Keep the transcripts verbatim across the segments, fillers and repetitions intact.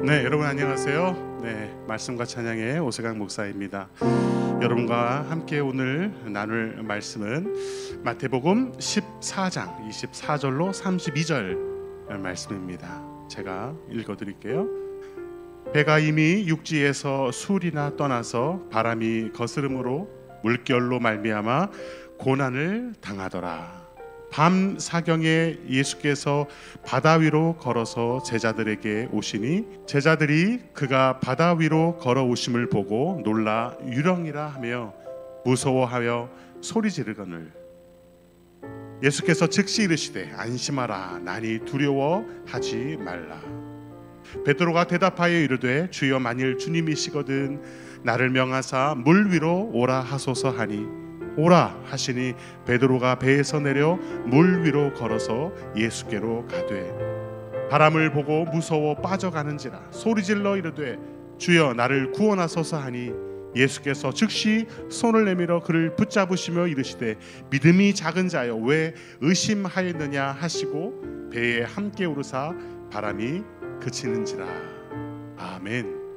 네, 여러분 안녕하세요. 네, 말씀과 찬양의 오세강 목사입니다. 여러분과 함께 오늘 나눌 말씀은 마태복음 십사 장 이십사 절로 삼십이 절 말씀입니다. 제가 읽어드릴게요. 배가 이미 육지에서 술이나 떠나서 바람이 거스름으로 물결로 말미암아 고난을 당하더라. 밤 사경에 예수께서 바다 위로 걸어서 제자들에게 오시니 제자들이 그가 바다 위로 걸어오심을 보고 놀라 유령이라 하며 무서워하여 소리 지르거늘 예수께서 즉시 이르시되 안심하라 나니 두려워하지 말라. 베드로가 대답하여 이르되 주여 만일 주님이시거든 나를 명하사 물 위로 오라 하소서 하니 오라 하시니 베드로가 배에서 내려 물 위로 걸어서 예수께로 가되 바람을 보고 무서워 빠져가는지라 소리질러 이르되 주여 나를 구원하소서 하니 예수께서 즉시 손을 내밀어 그를 붙잡으시며 이르시되 믿음이 작은 자여 왜 의심하였느냐 하시고 배에 함께 오르사 바람이 그치는지라. 아멘.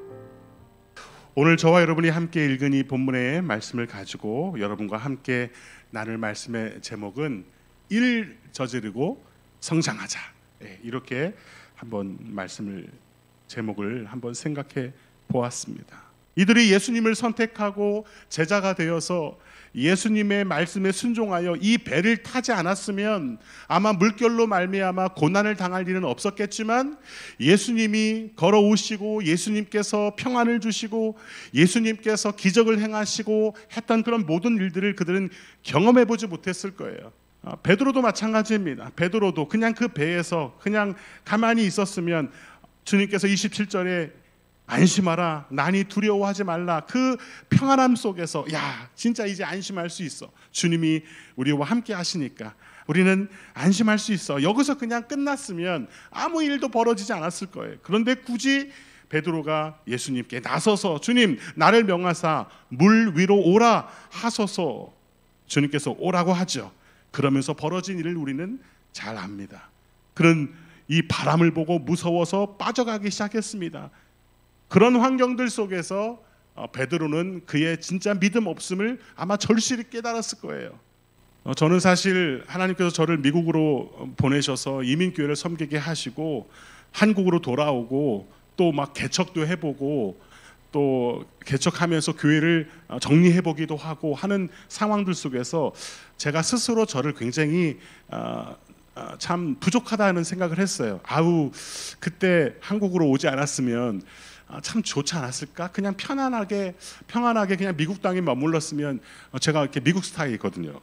오늘 저와 여러분이 함께 읽은 이 본문의 말씀을 가지고 여러분과 함께 나눌 말씀의 제목은 일 저지르고 성장하자. 이렇게 한번 말씀을 제목을 한번 생각해 보았습니다. 이들이 예수님을 선택하고 제자가 되어서 예수님의 말씀에 순종하여 이 배를 타지 않았으면 아마 물결로 말미암아 고난을 당할 일은 없었겠지만 예수님이 걸어오시고 예수님께서 평안을 주시고 예수님께서 기적을 행하시고 했던 그런 모든 일들을 그들은 경험해 보지 못했을 거예요. 베드로도 마찬가지입니다. 베드로도 그냥 그 배에서 그냥 가만히 있었으면 주님께서 이십칠 절에 안심하라 나니 두려워하지 말라 그 평안함 속에서 야 진짜 이제 안심할 수 있어. 주님이 우리와 함께 하시니까 우리는 안심할 수 있어. 여기서 그냥 끝났으면 아무 일도 벌어지지 않았을 거예요. 그런데 굳이 베드로가 예수님께 나서서 주님 나를 명하사 물 위로 오라 하소서 주님께서 오라고 하죠. 그러면서 벌어진 일을 우리는 잘 압니다. 그런 이 바람을 보고 무서워서 빠져가기 시작했습니다. 그런 환경들 속에서 베드로는 그의 진짜 믿음 없음을 아마 절실히 깨달았을 거예요. 저는 사실 하나님께서 저를 미국으로 보내셔서 이민교회를 섬기게 하시고 한국으로 돌아오고 또 막 개척도 해보고 또 개척하면서 교회를 정리해보기도 하고 하는 상황들 속에서 제가 스스로 저를 굉장히 참 부족하다는 생각을 했어요. 아우 그때 한국으로 오지 않았으면 참 좋지 않았을까? 그냥 편안하게 평안하게 그냥 미국 땅에 머물렀으면 제가 이렇게 미국 스타일이거든요.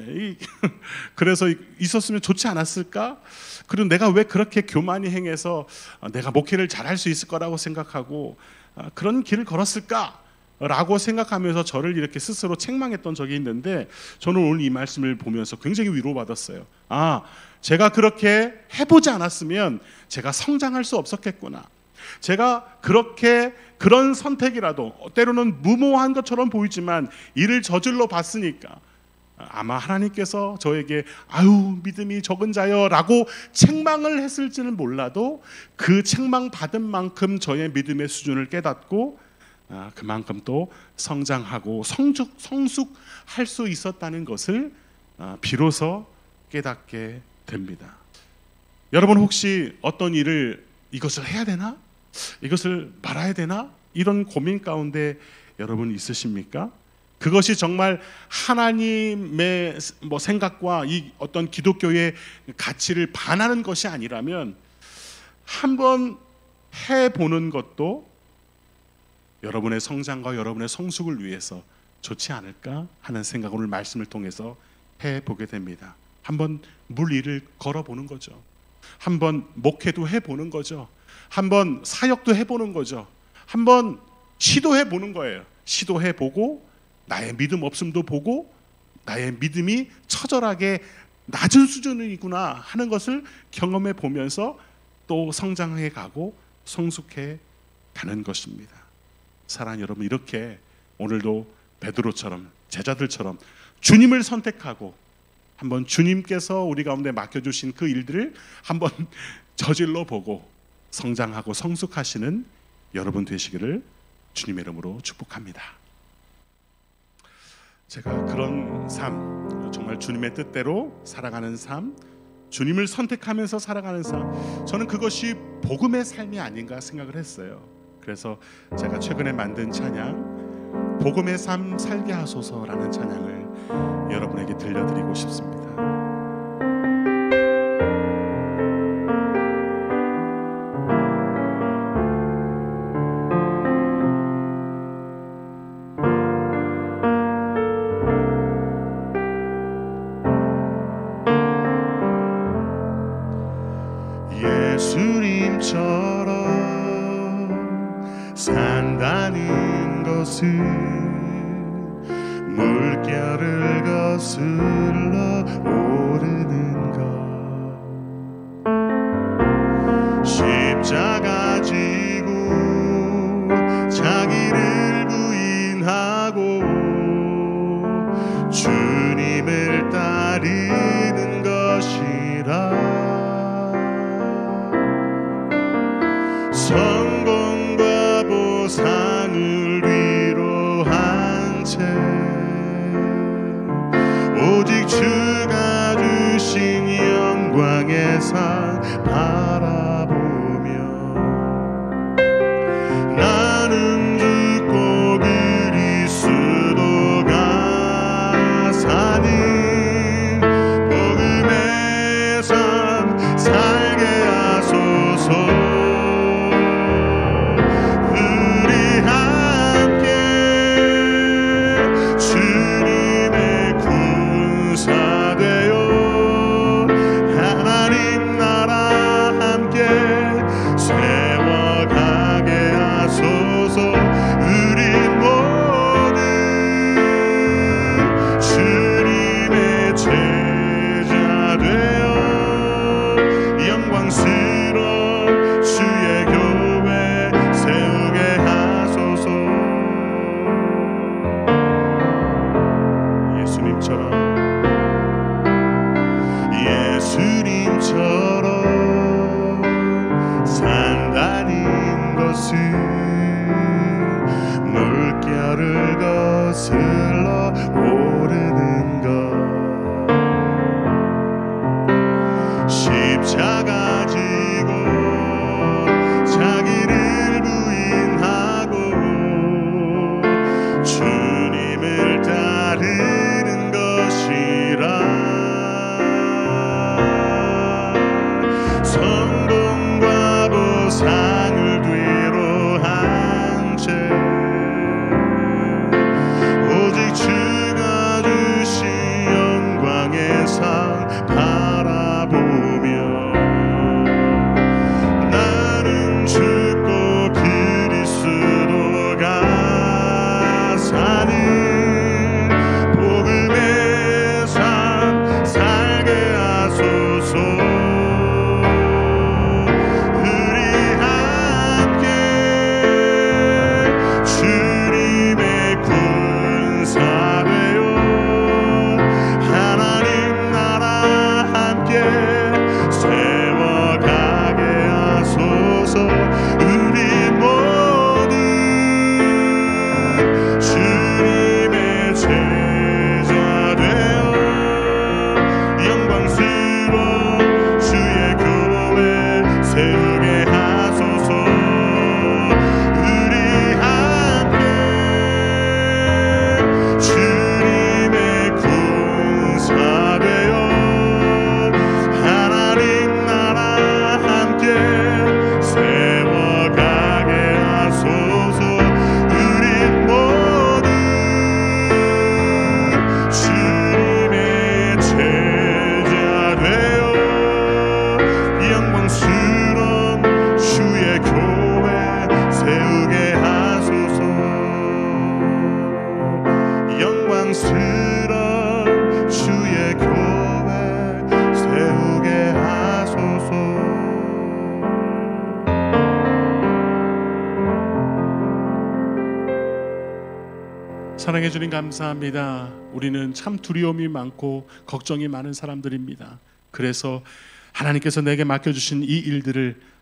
그래서 있었으면 좋지 않았을까? 그리고 내가 왜 그렇게 교만이 행해서 내가 목회를 잘할 수 있을 거라고 생각하고 그런 길을 걸었을까? 라고 생각하면서 저를 이렇게 스스로 책망했던 적이 있는데 저는 오늘 이 말씀을 보면서 굉장히 위로받았어요. 아, 제가 그렇게 해보지 않았으면 제가 성장할 수 없었겠구나. 제가 그렇게 그런 선택이라도 때로는 무모한 것처럼 보이지만 이를 저질러 봤으니까 아마 하나님께서 저에게 아유 믿음이 적은 자여 라고 책망을 했을지는 몰라도 그 책망 받은 만큼 저의 믿음의 수준을 깨닫고 아, 그만큼 또 성장하고 성숙, 성숙할 수 있었다는 것을 아, 비로소 깨닫게 됩니다. 여러분 혹시 어떤 일을 이것을 해야 되나? 이것을 말아야 되나? 이런 고민 가운데 여러분 있으십니까? 그것이 정말 하나님의 뭐 생각과 이 어떤 기독교의 가치를 반하는 것이 아니라면 한번 해보는 것도 여러분의 성장과 여러분의 성숙을 위해서 좋지 않을까 하는 생각을 오늘 말씀을 통해서 해보게 됩니다. 한번 물 위를 걸어보는 거죠. 한번 목회도 해보는 거죠. 한번 사역도 해보는 거죠. 한번 시도해보는 거예요. 시도해보고 나의 믿음 없음도 보고 나의 믿음이 처절하게 낮은 수준이구나 하는 것을 경험해 보면서 또 성장해 가고 성숙해 가는 것입니다. 사랑하는 여러분, 이렇게 오늘도 베드로처럼 제자들처럼 주님을 선택하고 한번 주님께서 우리 가운데 맡겨주신 그 일들을 한번 저질러 보고 성장하고 성숙하시는 여러분 되시기를 주님의 이름으로 축복합니다. 제가 그런 삶, 정말 주님의 뜻대로 살아가는 삶, 주님을 선택하면서 살아가는 삶, 저는 그것이 복음의 삶이 아닌가 생각을 했어요. 그래서 제가 최근에 만든 찬양, 복음의 삶 살게 하소서라는 찬양을 여러분에게 들려드리고 싶습니다. 예수님처럼 산다는 것은 물결을 거슬러 오르는 것, 십자가 지고 자기를 부인하고 주님을 따르는 것이라. 성공과 보상을 위로한 채 오직 주가 주신 영광의 상 바라보며 나는 죽고 그리스도가 사는 복음의 삶 살게 하소서. 예수님처럼 산다는 것은 물결을 거슬러 오르는 것, 십자가 지고 자기를 부인하고 주님을 따르는 것이라. 성공과 보상을 뒤로 한 채 오직 주가 주신 영광의 상 바라보며 나는 죽고 그리스도가 사는 복음의 삶 살게 하소서. 사랑해 주님 감사합니다. 우리는 참 두려움이 많고 걱정이 많은 사람들입니다. 그래서 하나님께서 내게 맡겨주신 이 일들을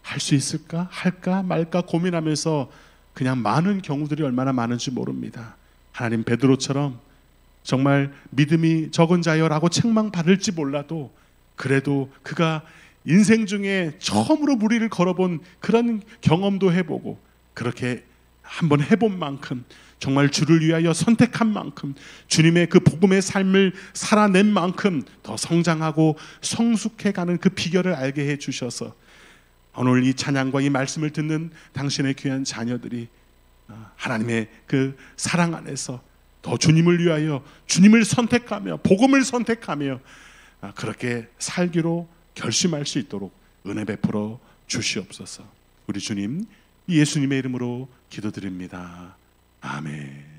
할 수 있을까? 할까 말까 고민하면서 그냥 많은 경우들이 얼마나 많은지 모릅니다. 하나님 베드로처럼 정말 믿음이 적은 자여라고 책망받을지 몰라도 그래도 그가 인생 중에 처음으로 무리를 걸어본 그런 경험도 해보고 그렇게 한번 해본 만큼 정말 주를 위하여 선택한 만큼 주님의 그 복음의 삶을 살아낸 만큼 더 성장하고 성숙해가는 그 비결을 알게 해주셔서 오늘 이 찬양과 이 말씀을 듣는 당신의 귀한 자녀들이 하나님의 그 사랑 안에서 더 주님을 위하여 주님을 선택하며 복음을 선택하며 그렇게 살기로 결심할 수 있도록 은혜 베풀어 주시옵소서. 우리 주님 예수님의 이름으로 기도드립니다. 아멘.